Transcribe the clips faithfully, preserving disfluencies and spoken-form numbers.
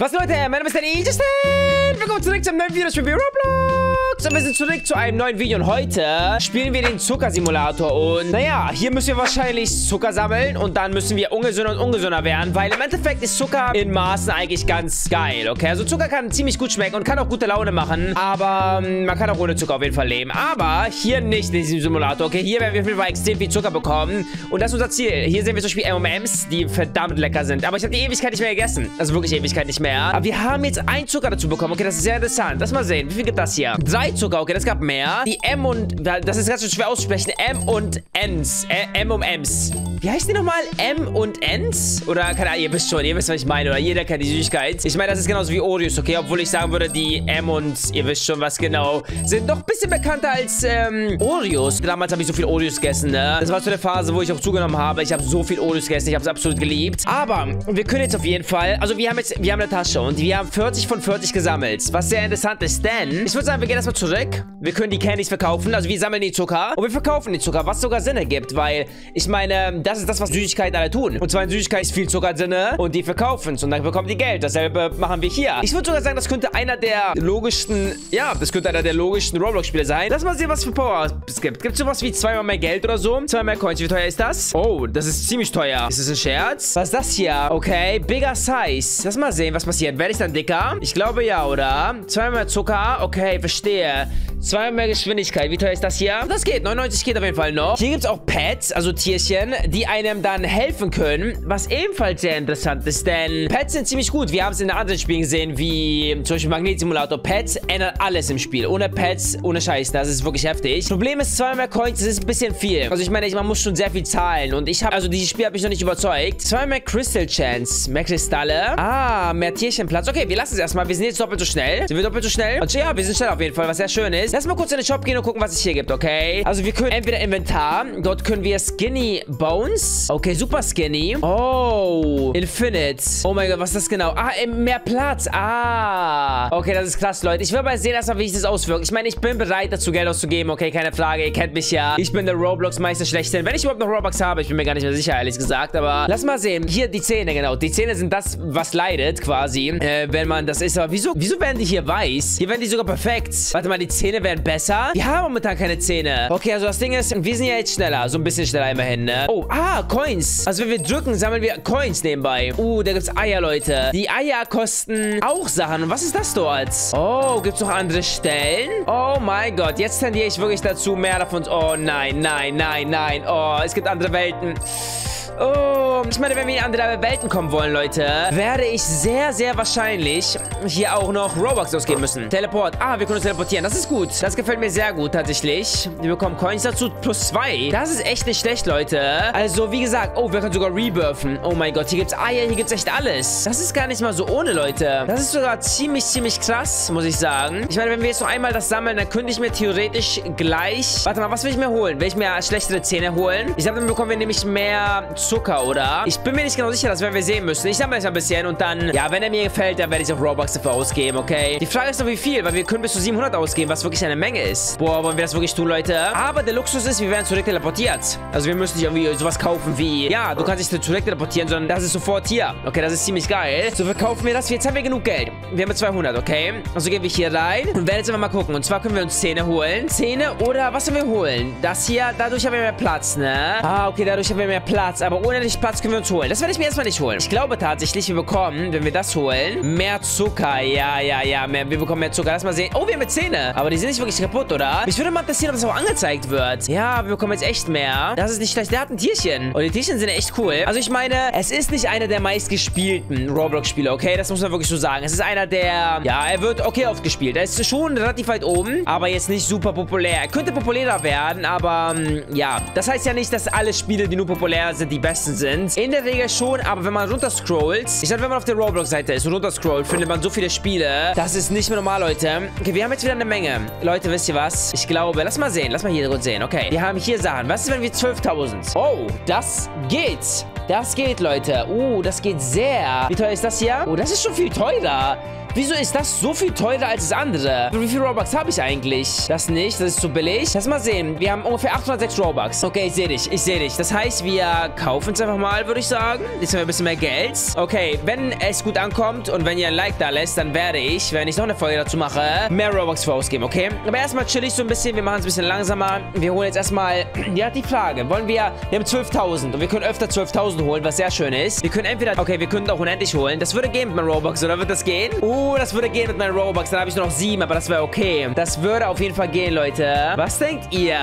Was Leute, mein Name ist Danny Justin. Willkommen zurück zu einem neuen Video für Roblox. Und wir sind zurück zu einem neuen Video. Und heute spielen wir den Zuckersimulator. Und naja, hier müssen wir wahrscheinlich Zucker sammeln. Und dann müssen wir ungesünder und ungesünder werden. Weil im Endeffekt ist Zucker in Maßen eigentlich ganz geil, okay? Also Zucker kann ziemlich gut schmecken und kann auch gute Laune machen. Aber ähm, man kann auch ohne Zucker auf jeden Fall leben. Aber hier nicht in diesem Simulator, okay? Hier werden wir auf jeden Fall extrem viel Zucker bekommen. Und das ist unser Ziel. Hier sehen wir zum Beispiel M und M's, die verdammt lecker sind. Aber ich habe die Ewigkeit nicht mehr gegessen. Also wirklich Ewigkeit nicht mehr. Aber wir haben jetzt ein Zucker dazu bekommen. Okay, das ist sehr interessant. Lass mal sehen. Wie viel gibt das hier? Drei Zucker. Okay, das gab mehr. Die M und... Das ist ganz schön schwer auszusprechen. M und N's. Äh, M und M's. Wie heißt die nochmal? M und N's? Oder, keine Ahnung, ihr wisst schon. Ihr wisst, was ich meine. Oder jeder kennt die Süßigkeit. Ich meine, das ist genauso wie Oreos, okay? Obwohl ich sagen würde, die M und... Ihr wisst schon, was genau. Sind doch ein bisschen bekannter als, ähm, Oreos. Damals habe ich so viel Oreos gegessen, ne? Das war so eine Phase, wo ich auch zugenommen habe. Ich habe so viel Oreos gegessen. Ich habe es absolut geliebt. Aber wir können jetzt auf jeden Fall... Also, wir haben jetzt... Wir haben eine Tasche. Und wir haben vierzig von vierzig gesammelt. Was sehr interessant ist, denn ich würde sagen, wir gehen erstmal zurück. Wir können die Candies verkaufen. Also wir sammeln die Zucker. Und wir verkaufen den Zucker, was sogar Sinn ergibt. Weil, ich meine, das ist das, was Süßigkeiten alle tun. Und zwar in Süßigkeit ist viel Zucker drin. Und die verkaufen es. Und dann bekommen die Geld. Dasselbe machen wir hier. Ich würde sogar sagen, das könnte einer der logischsten... Ja, das könnte einer der logischsten Roblox-Spiele sein. Lass mal sehen, was für Power es gibt. Gibt es sowas wie zweimal mehr Geld oder so? Zweimal mehr Coins. Wie teuer ist das? Oh, das ist ziemlich teuer. Ist das ein Scherz? Was ist das hier? Okay, bigger size. Lass mal sehen, was passiert. Werde ich dann dicker? Ich glaube ja, oder? Zweimal mehr Zucker. Okay, verstehe. Zweimal mehr Geschwindigkeit. Wie teuer ist das hier? Das geht. neunundneunzig geht auf jeden Fall noch. Hier gibt es auch Pets, also Tierchen, die einem dann helfen können. Was ebenfalls sehr interessant ist, denn Pets sind ziemlich gut. Wir haben es in anderen Spielen gesehen, wie zum Beispiel Magnetsimulator. Pets ändern alles im Spiel. Ohne Pets, ohne Scheiß. Das ist wirklich heftig. Problem ist, zweimal mehr Coins, das ist ein bisschen viel. Also ich meine, man muss schon sehr viel zahlen. Und ich habe, also dieses Spiel hat mich noch nicht überzeugt. Zweimal mehr Crystal Chance. Mehr Kristalle. Ah, mehr Tierchenplatz. Okay, wir lassen es erstmal. Wir sind jetzt doppelt so schnell. Sind wir doppelt so schnell? Und ja, wir sind schnell auf jeden Fall, was sehr schön ist. Lass mal kurz in den Shop gehen und gucken, was es hier gibt, okay? Also wir können entweder Inventar. Dort können wir Skinny Bones. Okay, super Skinny. Oh, Infinite. Oh mein Gott, was ist das genau? Ah, mehr Platz. Ah. Okay, das ist krass, Leute. Ich will mal sehen erstmal, wie sich das auswirkt. Ich meine, ich bin bereit dazu, Geld auszugeben. Okay, keine Frage. Ihr kennt mich ja. Ich bin der Roblox-Meister schlechthin. Wenn ich überhaupt noch Robux habe, ich bin mir gar nicht mehr sicher, ehrlich gesagt. Aber lass mal sehen. Hier die Zähne, genau. Die Zähne sind das, was leidet, quasi. Äh, wenn man das ist. Aber wieso, wieso werden die hier weiß? Hier werden die sogar perfekt. Warte mal, die Zähne werden besser. Wir haben momentan keine Zähne. Okay, also das Ding ist, wir sind ja jetzt schneller. So ein bisschen schneller immerhin, ne? Oh, ah, Coins. Also wenn wir drücken, sammeln wir Coins nebenbei. Uh, da gibt's Eier, Leute. Die Eier kosten auch Sachen. Und was ist das dort? Oh, gibt's noch andere Stellen? Oh mein Gott, jetzt tendiere ich wirklich dazu, mehr davon... Oh nein, nein, nein, nein. Oh, es gibt andere Welten. Oh, ich meine, wenn wir in andere Welten kommen wollen, Leute, werde ich sehr, sehr wahrscheinlich hier auch noch Robux ausgeben müssen. Teleport. Ah, wir können uns teleportieren. Das ist gut. Das gefällt mir sehr gut, tatsächlich. Wir bekommen Coins dazu. Plus zwei. Das ist echt nicht schlecht, Leute. Also, wie gesagt. Oh, wir können sogar rebirthen. Oh mein Gott, hier gibt's Eier. Hier gibt's echt alles. Das ist gar nicht mal so ohne, Leute. Das ist sogar ziemlich, ziemlich krass, muss ich sagen. Ich meine, wenn wir jetzt noch einmal das sammeln, dann könnte ich mir theoretisch gleich... Warte mal, was will ich mir holen? Will ich mir schlechtere Zähne holen? Ich glaube, dann bekommen wir nämlich mehr Zucker, oder? Ich bin mir nicht genau sicher, das werden wir sehen müssen. Ich sammle jetzt ein bisschen und dann, ja, wenn er mir gefällt, dann werde ich auch Robux dafür ausgeben, okay? Die Frage ist noch, wie viel, weil wir können bis zu siebenhundert ausgeben, was wirklich eine Menge ist. Boah, wollen wir das wirklich tun, Leute? Aber der Luxus ist, wir werden zurück teleportiert. Also wir müssen nicht irgendwie sowas kaufen wie, ja, du kannst dich zurück teleportieren, sondern das ist sofort hier. Okay, das ist ziemlich geil. So, wir kaufen wir das. Jetzt haben wir genug Geld. Wir haben zweihundert, okay? Also gehen wir hier rein und werden jetzt einfach mal gucken. Und zwar können wir uns Zähne holen. Zähne oder was sollen wir holen? Das hier, dadurch haben wir mehr Platz, ne? Ah, okay, dadurch haben wir mehr Platz. Aber ohne nicht Platz können wir uns holen. Das werde ich mir erstmal nicht holen. Ich glaube tatsächlich, wir bekommen, wenn wir das holen, mehr Zucker. Ja, ja, ja, mehr, wir bekommen mehr Zucker. Lass mal sehen. Oh, wir haben mehr Zähne. Aber die sind nicht wirklich kaputt, oder? Ich würde mal interessieren, ob das auch angezeigt wird. Ja, wir bekommen jetzt echt mehr. Das ist nicht schlecht. Der hat ein Tierchen. Und die Tierchen sind echt cool. Also ich meine, es ist nicht einer der meistgespielten Roblox-Spiele, okay? Das muss man wirklich so sagen. Es ist einer der, ja, er wird okay oft gespielt. Er ist schon relativ weit oben, aber jetzt nicht super populär. Er könnte populärer werden, aber, ja. Das heißt ja nicht, dass alle Spiele, die nur populär sind, die besten sind. In der Regel schon, aber wenn man runterscrollt, ich glaube, wenn man auf der Roblox-Seite ist und runterscrollt, findet man so viele Spiele. Das ist nicht mehr normal, Leute. Okay, wir haben jetzt wieder eine Menge. Leute, wisst ihr was? Ich glaube, lass mal sehen. Lass mal hier kurz sehen. Okay, wir haben hier Sachen. Was ist, wenn wir zwölftausend? Oh, das geht. Das geht, Leute. Uh, das geht sehr. Wie teuer ist das hier? Oh, das ist schon viel teurer. Wieso ist das so viel teurer als das andere? Wie viel Robux habe ich eigentlich? Das nicht, das ist zu billig. Lass mal sehen. Wir haben ungefähr achthundertsechs Robux. Okay, ich sehe dich, ich sehe dich. Das heißt, wir kaufen es einfach mal, würde ich sagen. Jetzt haben wir ein bisschen mehr Geld. Okay, wenn es gut ankommt und wenn ihr ein Like da lässt, dann werde ich, wenn ich noch eine Folge dazu mache, mehr Robux für ausgeben, okay? Aber erstmal chill ich so ein bisschen. Wir machen es ein bisschen langsamer. Wir holen jetzt erstmal, ja, die Frage. Wollen wir, wir haben zwölftausend und wir können öfter zwölftausend holen, was sehr schön ist. Wir können entweder, okay, wir können auch unendlich holen. Das würde gehen mit meinen Robux, oder wird das gehen? Oh, das würde gehen mit meinen Robux. Dann habe ich nur noch sieben, aber das wäre okay. Das würde auf jeden Fall gehen, Leute. Was denkt ihr?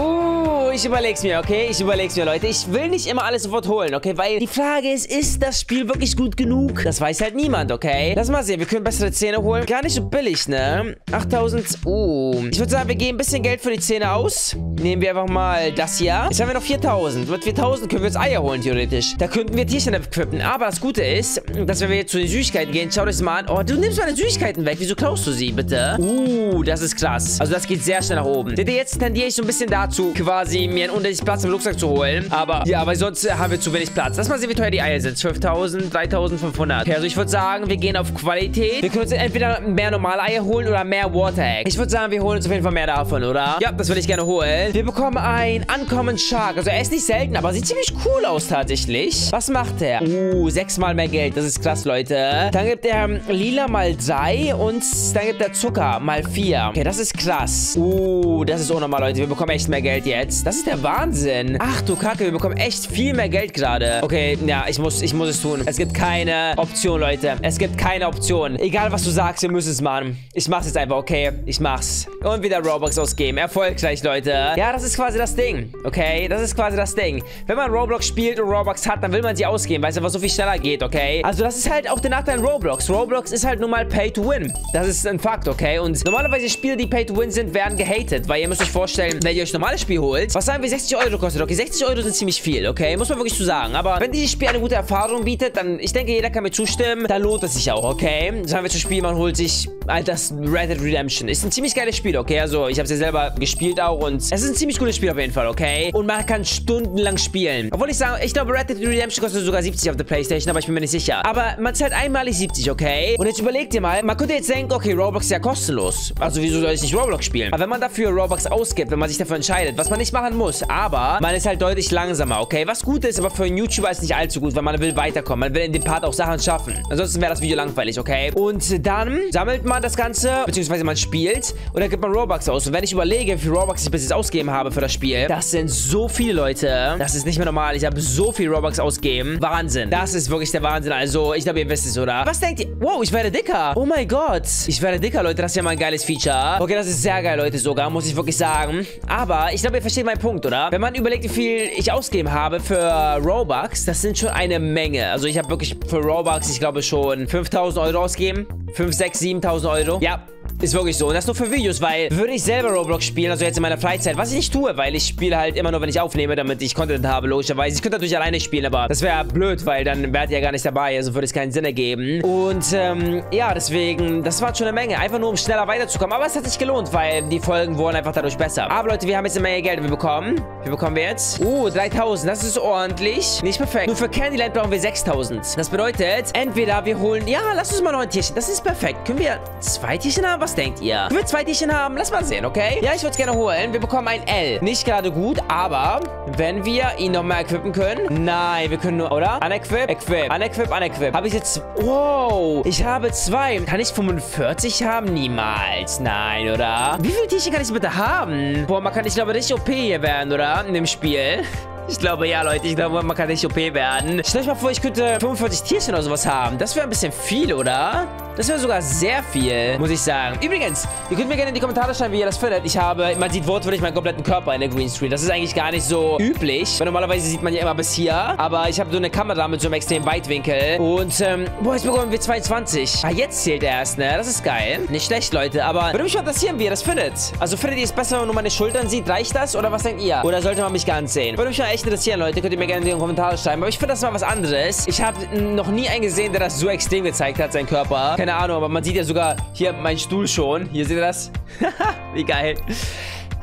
Oh, ich überleg's mir, okay? Ich überleg's mir, Leute. Ich will nicht immer alles sofort holen, okay? Weil die Frage ist, ist das Spiel wirklich gut genug? Das weiß halt niemand, okay? Lass mal sehen, wir können bessere Zähne holen. Gar nicht so billig, ne? achttausend, oh. Ich würde sagen, wir geben ein bisschen Geld für die Zähne aus. Nehmen wir einfach mal das hier. Jetzt haben wir noch viertausend. Mit viertausend können wir jetzt Eier holen, theoretisch. Da könnten wir Tierchen equippen. Aber das Gute ist, dass wenn wir jetzt zu den Süßigkeiten gehen, schaut euch das mal an. Oh, du nimmst meine Süßigkeiten weg. Wieso klaust du sie, bitte? Uh, das ist krass. Also das geht sehr schnell nach oben. Seht ihr, jetzt tendiere ich so ein bisschen dazu, quasi mir einen unendlichen Platz im Rucksack zu holen. Aber, ja, weil sonst haben wir zu wenig Platz. Lass mal sehen, wie teuer die Eier sind. zwölftausend, dreitausendfünfhundert. Okay, also ich würde sagen, wir gehen auf Qualität. Wir können uns entweder mehr normale Eier holen oder mehr Water Egg. Ich würde sagen, wir holen uns auf jeden Fall mehr davon, oder? Ja, das würde ich gerne holen. Wir bekommen ein Uncommon Shark. Also er ist nicht selten, aber sieht ziemlich cool aus tatsächlich. Was macht er? Uh, sechsmal mehr Geld. Das ist krass, Leute. Dann gibt er lila mal drei und dann gibt er Zucker mal vier. Okay, das ist krass. Uh, das ist unnormal, Leute. Wir bekommen echt mehr Geld jetzt. Das ist der Wahnsinn. Ach du Kacke, wir bekommen echt viel mehr Geld gerade. Okay, ja, ich muss, ich muss es tun. Es gibt keine Option, Leute. Es gibt keine Option. Egal, was du sagst, wir müssen es machen. Ich mach's jetzt einfach, okay? Ich mach's. Und wieder Robux ausgeben. Erfolgreich, Leute. Ja, das ist quasi das Ding. Okay, das ist quasi das Ding. Wenn man Roblox spielt und Robux hat, dann will man sie ausgeben, weil es einfach so viel schneller geht, okay? Also das ist halt auch der Nachteil an Roblox. Roblox ist halt nun mal Pay to Win. Das ist ein Fakt, okay? Und normalerweise Spiele, die Pay to Win sind, werden gehatet, weil ihr müsst euch vorstellen, wenn ihr euch ein normales Spiel holt, was sagen wir sechzig Euro kostet, okay? sechzig Euro sind ziemlich viel, okay? Muss man wirklich so sagen. Aber wenn dieses Spiel eine gute Erfahrung bietet, dann, ich denke, jeder kann mir zustimmen, dann lohnt es sich auch, okay? Sagen wir zum Spiel, man holt sich halt das Red Dead Redemption. Ist ein ziemlich geiles Spiel, okay? Also, ich habe es ja selber gespielt auch und es ist ein ziemlich cooles Spiel auf jeden Fall, okay? Und man kann stundenlang spielen. Obwohl ich sage, ich glaube, Red Dead Redemption kostet sogar siebzig auf der PlayStation, aber ich bin mir nicht sicher. Aber man zahlt einmalig siebzig, okay? Und jetzt überlegt ihr mal, man könnte jetzt denken, okay, Roblox ist ja kostenlos. Also, wieso soll ich nicht Roblox spielen? Aber wenn man dafür Robux ausgibt, wenn man sich dafür entscheidet, was man nicht machen muss, aber man ist halt deutlich langsamer, okay? Was gut ist, aber für einen YouTuber ist nicht allzu gut, weil man will weiterkommen. Man will in dem Part auch Sachen schaffen. Ansonsten wäre das Video langweilig, okay? Und dann sammelt man das Ganze, beziehungsweise man spielt und dann gibt man Robux aus. Und wenn ich überlege, wie viel Robux ich bis jetzt ausgegeben habe für das Spiel, das sind so viele Leute. Das ist nicht mehr normal. Ich habe so viel Robux ausgegeben. Wahnsinn. Das ist wirklich der Wahnsinn. Also, ich glaube, ihr wisst es, oder? Was denkt ihr? Wow, ich werde dicker. Oh mein Gott. Ich werde dicker, Leute. Das ist ja mal ein geiles Feature. Okay, das ist sehr geil, Leute, sogar, muss ich wirklich sagen. Aber ich glaube, ihr versteht meinen Punkt, oder? Wenn man überlegt, wie viel ich ausgegeben habe für Robux, das sind schon eine Menge. Also, ich habe wirklich für Robux, ich glaube, schon fünftausend Euro ausgegeben. fünf, sechs, siebentausend Euro. Ja. Ist wirklich so. Und das nur für Videos, weil würde ich selber Roblox spielen, also jetzt in meiner Freizeit, was ich nicht tue, weil ich spiele halt immer nur, wenn ich aufnehme, damit ich Content habe, logischerweise. Ich könnte natürlich alleine spielen, aber das wäre blöd, weil dann wärt ihr ja gar nicht dabei, also würde es keinen Sinn ergeben. Und, ähm, ja, deswegen, das war schon eine Menge, einfach nur, um schneller weiterzukommen. Aber es hat sich gelohnt, weil die Folgen wurden einfach dadurch besser. Aber Leute, wir haben jetzt eine Menge Geld, wir bekommen. Wie bekommen wir jetzt? Uh, dreitausend, das ist ordentlich. Nicht perfekt. Nur für Candyland brauchen wir sechstausend. Das bedeutet, entweder wir holen, ja, lass uns mal noch ein Tierchen, das ist perfekt. Können wir zwei Tierchen haben? Was denkt ihr? Können wir zwei Tierchen haben? Lass mal sehen, okay? Ja, ich würde es gerne holen. Wir bekommen ein L. Nicht gerade gut, aber wenn wir ihn nochmal equippen können. Nein, wir können nur, oder? Unequip, equip, unequip, unequip. Habe ich jetzt, wow, ich habe zwei. Kann ich fünfundvierzig haben? Niemals. Nein, oder? Wie viele Tierchen kann ich bitte haben? Boah, man kann, ich glaube, richtig O P hier werden, oder? In dem Spiel. Ich glaube, ja, Leute. Ich glaube, man kann nicht O P werden. Stell euch mal vor, ich könnte fünfundvierzig Tierchen oder sowas haben. Das wäre ein bisschen viel, oder? Das wäre sogar sehr viel, muss ich sagen. Übrigens, ihr könnt mir gerne in die Kommentare schreiben, wie ihr das findet. Ich habe, man sieht wortwörtlich meinen kompletten Körper in der Greenscreen. Das ist eigentlich gar nicht so üblich, weil normalerweise sieht man ja immer bis hier. Aber ich habe so eine Kamera mit so einem extremen Weitwinkel. Und, ähm, boah, jetzt bekommen wir zweiundzwanzig. Ah, jetzt zählt er erst, ne? Das ist geil. Nicht schlecht, Leute. Aber würde mich mal interessieren, wie ihr das findet. Also, findet ihr es besser, wenn man nur meine Schultern sieht? Reicht das? Oder was denkt ihr? Oder sollte man mich ganz sehen? Würde mich mal echt interessieren, Leute. Könnt ihr mir gerne in die Kommentare schreiben. Aber ich finde das mal was anderes. Ich habe noch nie einen gesehen, der das so extrem gezeigt hat, seinen Körper. Keine Ahnung, aber man sieht ja sogar hier meinen Stuhl schon. Hier seht ihr das? Wie geil.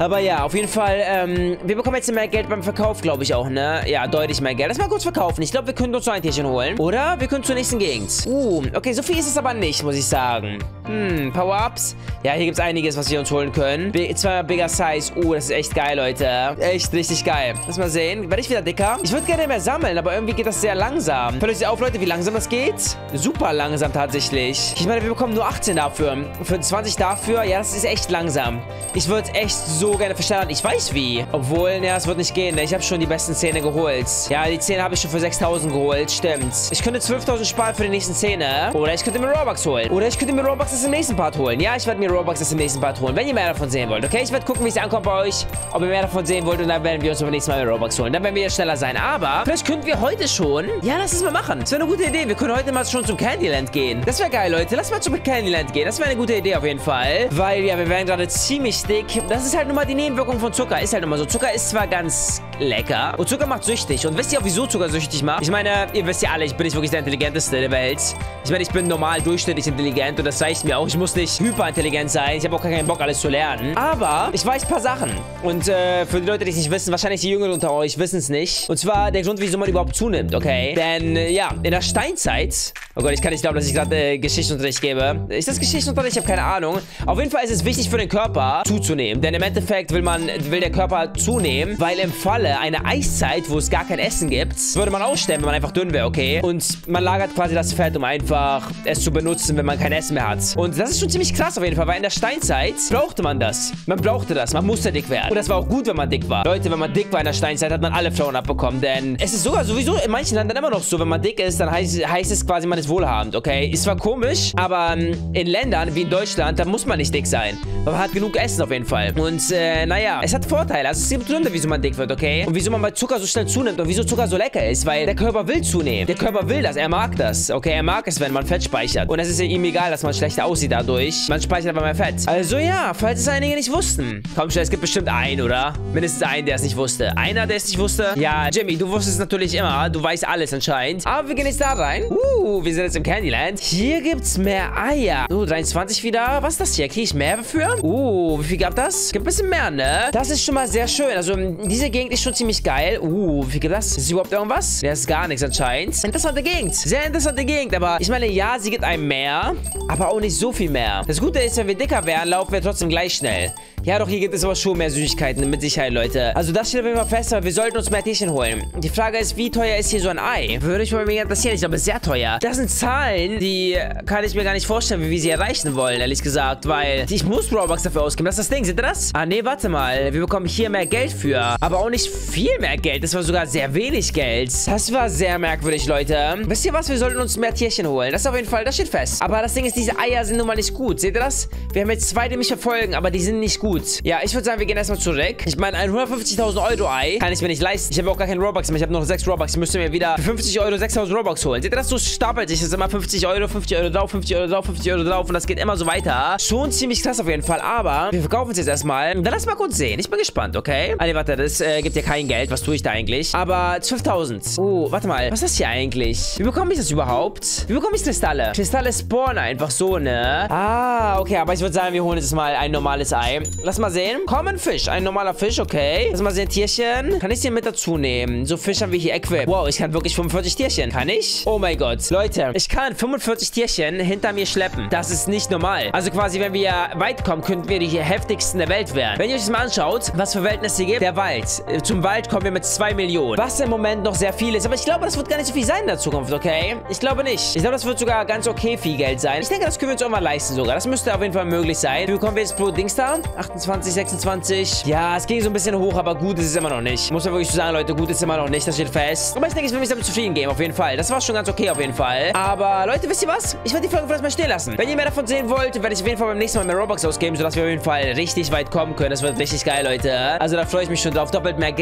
Aber ja, auf jeden Fall, ähm, wir bekommen jetzt mehr Geld beim Verkauf, glaube ich auch, ne? Ja, deutlich mehr Geld. Lass mal kurz verkaufen. Ich glaube, wir können uns so ein Tierchen holen. Oder wir können zur nächsten Gegend. Uh, okay, so viel ist es aber nicht, muss ich sagen. Hm, Power-Ups. Ja, hier gibt es einiges, was wir uns holen können. Bi- zweimal Bigger Size. Uh, das ist echt geil, Leute. Echt richtig geil. Lass mal sehen. Werde ich wieder dicker? Ich würde gerne mehr sammeln, aber irgendwie geht das sehr langsam. Fällt euch auf, Leute, wie langsam das geht? Super langsam tatsächlich. Ich meine, wir bekommen nur achtzehn dafür. Für zwanzig dafür, ja, das ist echt langsam. Ich würde es echt so gerne verstanden. Ich weiß wie. Obwohl, ne, es wird nicht gehen. Ne? Ich habe schon die besten Zähne geholt. Ja, die Zähne habe ich schon für sechstausend geholt. Stimmt. Ich könnte zwölftausend sparen für die nächsten Zähne. Oder ich könnte mir Robux holen. Oder ich könnte mir Robux das im nächsten Part holen. Ja, ich werde mir Robux das im nächsten Part holen. Wenn ihr mehr davon sehen wollt, okay? Ich werde gucken, wie es ankommt bei euch. Ob ihr mehr davon sehen wollt. Und dann werden wir uns beim nächsten Mal mehr Robux holen. Dann werden wir jetzt schneller sein. Aber vielleicht könnten wir heute schon... Ja, lass es mal machen. Das wäre eine gute Idee. Wir können heute mal schon zum Candyland gehen. Das wäre geil, Leute. Lass mal zum Candyland gehen. Das wäre eine gute Idee auf jeden Fall. Weil, ja, wir werden gerade ziemlich dick. Das ist halt nun mal die Nebenwirkung von Zucker. Ist halt nun mal so. Zucker ist zwar ganz lecker. Und Zucker macht süchtig. Und wisst ihr auch, wieso Zucker süchtig macht? Ich meine, ihr wisst ja alle, ich bin nicht wirklich der Intelligenteste der Welt. Ich meine, ich bin normal durchschnittlich intelligent. Und das reicht mir auch. Ich muss nicht hyperintelligent sein. Ich habe auch keinen Bock, alles zu lernen. Aber ich weiß ein paar Sachen. Und äh, für die Leute, die es nicht wissen, wahrscheinlich die Jüngeren unter euch wissen es nicht. Und zwar der Grund, wieso man überhaupt zunimmt, okay? Denn, äh, ja, in der Steinzeit... Oh Gott, ich kann nicht glauben, dass ich gerade äh, Geschichtsunterricht gebe. Ist das Geschichtsunterricht? Ich habe keine Ahnung. Auf jeden Fall ist es wichtig für den Körper, zuzunehmen. Denn im Endeffekt will man, will der Körper zunehmen, weil im Falle einer Eiszeit, wo es gar kein Essen gibt, würde man aussterben, wenn man einfach dünn wäre, okay? Und man lagert quasi das Fett, um einfach es zu benutzen, wenn man kein Essen mehr hat. Und das ist schon ziemlich krass auf jeden Fall, weil in der Steinzeit brauchte man das. Man brauchte das. Man musste dick werden. Und das war auch gut, wenn man dick war. Leute, wenn man dick war in der Steinzeit, hat man alle Frauen abbekommen. Denn es ist sogar sowieso in manchen Ländern immer noch so, wenn man dick ist, dann heißt, heißt es quasi, man ist wohlhabend, okay? Ist zwar komisch, aber ähm, in Ländern wie in Deutschland, da muss man nicht dick sein. Aber man hat genug Essen auf jeden Fall. Und, äh, naja, es hat Vorteile. Also es gibt Gründe, wieso man dick wird, okay? Und wieso man bei Zucker so schnell zunimmt und wieso Zucker so lecker ist, weil der Körper will zunehmen. Der Körper will das, er mag das, okay? Er mag es, wenn man Fett speichert. Und es ist ihm egal, dass man schlechter aussieht dadurch. Man speichert aber mehr Fett. Also ja, falls es einige nicht wussten. Komm schon, es gibt bestimmt einen, oder? Mindestens einen, der es nicht wusste. Einer, der es nicht wusste? Ja, Jimmy, du wusstest es natürlich immer. Du weißt alles anscheinend. Aber wir gehen jetzt da rein. Uh, wir sind jetzt im Candyland. Hier gibt's mehr Eier. Uh, dreiundzwanzig wieder. Was ist das hier? Kriege ich mehr dafür? Uh, wie viel gab das? Gibt ein bisschen mehr, ne? Das ist schon mal sehr schön. Also, diese Gegend ist schon ziemlich geil. Uh, wie viel gibt das? Ist überhaupt irgendwas? Das ist gar nichts anscheinend. Interessante Gegend. Sehr interessante Gegend. Aber ich meine, ja, sie gibt einem mehr. Aber auch nicht so viel mehr. Das Gute ist, wenn wir dicker werden, laufen wir trotzdem gleich schnell. Ja, doch, hier gibt es aber schon mehr Süßigkeiten, mit Sicherheit, Leute. Also das steht auf jeden Fall fest, aber wir sollten uns mehr Tierchen holen. Die Frage ist, wie teuer ist hier so ein Ei? Würde ich mal mega interessieren. Ich glaube, es ist sehr teuer. Das sind Zahlen, die kann ich mir gar nicht vorstellen, wie wir sie erreichen wollen, ehrlich gesagt. Weil ich muss Robux dafür ausgeben. Das ist das Ding, seht ihr das? Ah, nee, warte mal. Wir bekommen hier mehr Geld für. Aber auch nicht viel mehr Geld. Das war sogar sehr wenig Geld. Das war sehr merkwürdig, Leute. Wisst ihr was? Wir sollten uns mehr Tierchen holen. Das ist auf jeden Fall, das steht fest. Aber das Ding ist, diese Eier sind nun mal nicht gut. Seht ihr das? Wir haben jetzt zwei, die mich verfolgen, aber die sind nicht gut. Ja, ich würde sagen, wir gehen erstmal zurück. Ich meine, ein hundertfünfzigtausend Euro Ei kann ich mir nicht leisten. Ich habe auch gar keinen Robux, aber ich habe noch sechs Robux. Ich müsste mir wieder für fünfzig Euro sechstausend Robux holen. Seht ihr das? So stapelt sich. Das ist immer fünfzig Euro, fünfzig Euro drauf, fünfzig Euro drauf, fünfzig Euro drauf. Und das geht immer so weiter. Schon ziemlich krass auf jeden Fall. Aber wir verkaufen es jetzt erstmal. Dann lass mal kurz sehen. Ich bin gespannt, okay? Ah, nee, warte. Das äh, gibt ja kein Geld. Was tue ich da eigentlich? Aber zwölftausend. Oh, warte mal. Was ist das hier eigentlich? Wie bekomme ich das überhaupt? Wie bekomme ich Kristalle? Kristalle spawnen einfach so, ne? Ah, okay. Aber ich würde sagen, wir holen jetzt mal ein normales Ei. Lass mal sehen. Common Fish. Ein normaler Fisch, okay. Lass mal sehen. Tierchen. Kann ich den mit dazu nehmen? So Fisch haben wir hier equip. Wow, ich kann wirklich fünfundvierzig Tierchen. Kann ich? Oh mein Gott. Leute, ich kann fünfundvierzig Tierchen hinter mir schleppen. Das ist nicht normal. Also quasi, wenn wir weit kommen, könnten wir die hier heftigsten der Welt werden. Wenn ihr euch das mal anschaut, was für Welten es hier gibt. Der Wald. Zum Wald kommen wir mit zwei Millionen. Was im Moment noch sehr viel ist. Aber ich glaube, das wird gar nicht so viel sein in der Zukunft, okay? Ich glaube nicht. Ich glaube, das wird sogar ganz okay viel Geld sein. Ich denke, das können wir uns irgendwann leisten sogar. Das müsste auf jeden Fall möglich sein. Wie bekommen wir jetzt pro Dings da? achtundzwanzig, sechsundzwanzig. Ja, es ging so ein bisschen hoch, aber gut ist es immer noch nicht. Muss man wirklich so sagen, Leute, gut ist immer noch nicht. Das steht fest. Aber ich denke, ich will mich damit zufrieden geben, auf jeden Fall. Das war schon ganz okay, auf jeden Fall. Aber, Leute, wisst ihr was? Ich werde die Folge vielleicht mal stehen lassen. Wenn ihr mehr davon sehen wollt, werde ich auf jeden Fall beim nächsten Mal mehr Robux ausgeben, sodass wir auf jeden Fall richtig weit kommen können. Das wird richtig geil, Leute. Also, da freue ich mich schon drauf. Doppelt mehr Geld.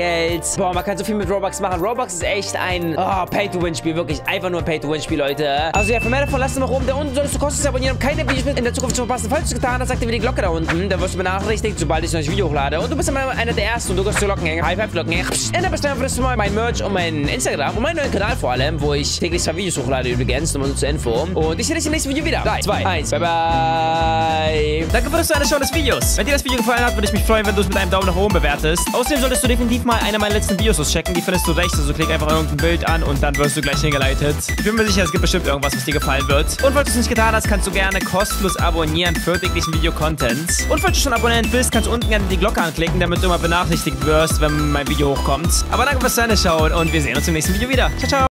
Geld. Boah, man kann so viel mit Robux machen. Robux ist echt ein oh, Pay-to-Win-Spiel. Wirklich einfach nur ein Pay-to-Win-Spiel, Leute. Also ja, für mehr davon lasst mal oben. Da unten solltest du kostenlos abonnieren, um keine Videos in der Zukunft zu verpassen. Falls du es getan hast, aktiviere die Glocke da unten. Da wirst du benachrichtigt, sobald ich ein neues Video hochlade. Und du bist immer einer der Ersten und du gehst zu Glockenhänger. High Five Glockenhänger. In der Bestellung findest du mal mein Merch und mein Instagram und meinen neuen Kanal vor allem, wo ich täglich zwei Videos hochlade übrigens. Nur mal so zur Info. Und ich sehe dich im nächsten Video wieder. drei, zwei, eins. Bye, bye. Danke für das Anschauen des Videos. Wenn dir das Video gefallen hat, würde ich mich freuen, wenn du es mit einem Daumen nach oben bewertest. Außerdem solltest du definitiv mal eine meiner letzten Videos auschecken. Die findest du rechts. Also klick einfach irgendein Bild an und dann wirst du gleich hingeleitet. Ich bin mir sicher, es gibt bestimmt irgendwas, was dir gefallen wird. Und falls du es nicht getan hast, kannst du gerne kostenlos abonnieren für täglichen Video-Content. Und falls du schon Abonnent bist, kannst du unten gerne die Glocke anklicken, damit du immer benachrichtigt wirst, wenn mein Video hochkommt. Aber danke fürs Anschauen und wir sehen uns im nächsten Video wieder. Ciao, ciao.